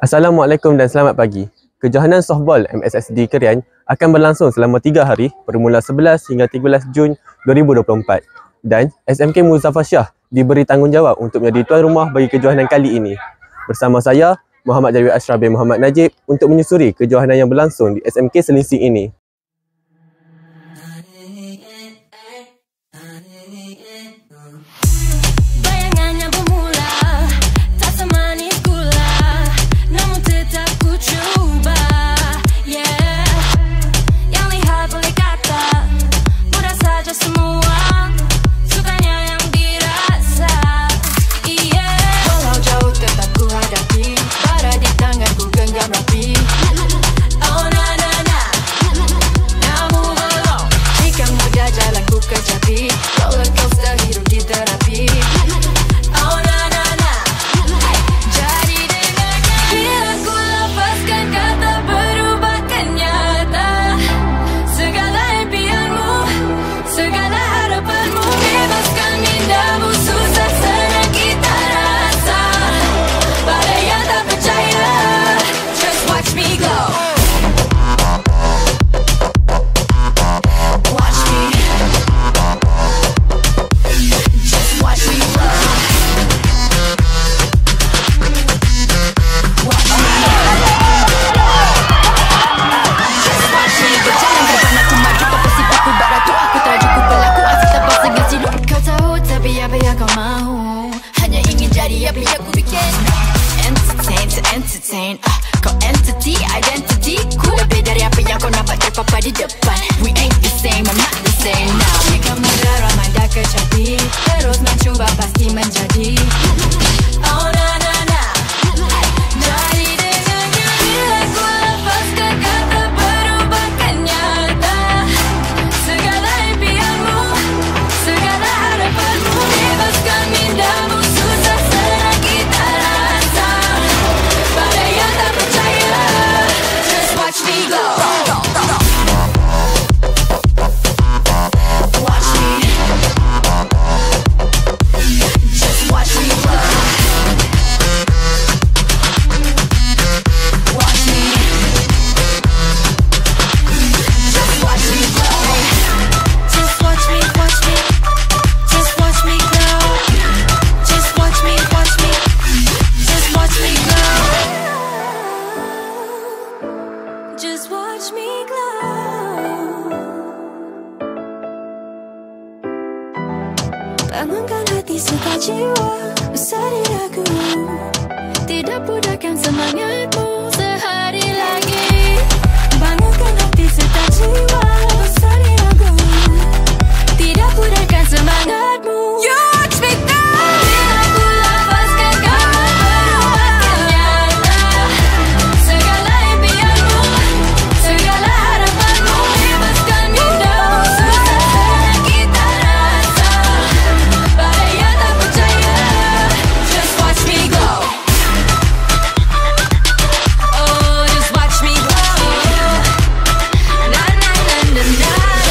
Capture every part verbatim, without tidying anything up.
Assalamualaikum dan selamat pagi. Kejohanan softball M S S D Kerian akan berlangsung selama tiga hari bermula sebelas hingga tiga belas Jun dua ribu dua puluh empat dan S M K Muzaffar Shah diberi tanggungjawab untuk menjadi tuan rumah bagi kejohanan kali ini. Bersama saya, Muhammad Jarwi Ashraf bin Muhammad Najib untuk menyusuri kejohanan yang berlangsung di S M K Selinsing ini. Entertain, uh, kau entity, identity ku lebih dari apa yang kau nampak terpapar di depan. We ain't the same, I'm not the same now. Jika muda remaja kecapi, terus mencuba pasti menjadi. Oh na na na, jadi dengannya bila ku lepaskan kata berubah kenyatta. Segala impianmu, segala harapanmu, bebaskan mindamu, susah senang kita rasa. Pada yang tak percaya, just watch me go. Watch me, just watch me go. Watch me, just watch me go. Just watch me, watch me, just watch me go. Just watch me, watch me, just watch me go. Just watch me glow. Bangunkan hati serta jiwa, usari ragu. Tidak pudahkan semangatmu sehari lagi. Bangunkan hati serta jiwa, usari ragu. Tidak pudahkan semangatmu. You watch me go. Bila ku lepaskan kau berubah kenyatta. Segala impianmu, segala harapanmu, bebaskan mindamu, susah senang kita rasa. Pada yang tak percaya, just watch me go. Oh, just watch me go. Na na na na na,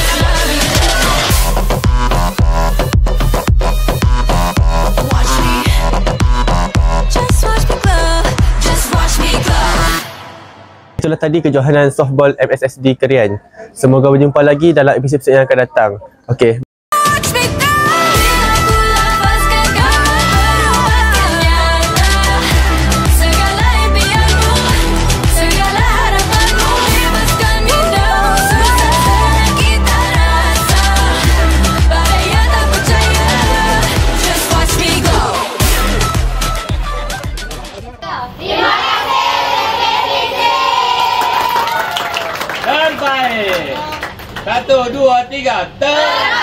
watch me. Just watch me go. Just watch me go. Itulah tadi kejohanan softball M S S D Kerian. Semoga berjumpa lagi dalam episod yang akan datang. Okey. Watch me go. Bila ku lepaskan kau berubah kenyatta. Segala impianmu, segala harapanmu, bebaskan mindamu, susah senang kita rasa. Pada yang tak percaya, just watch me go. Dan baik. Satu, dua, tiga. Ter.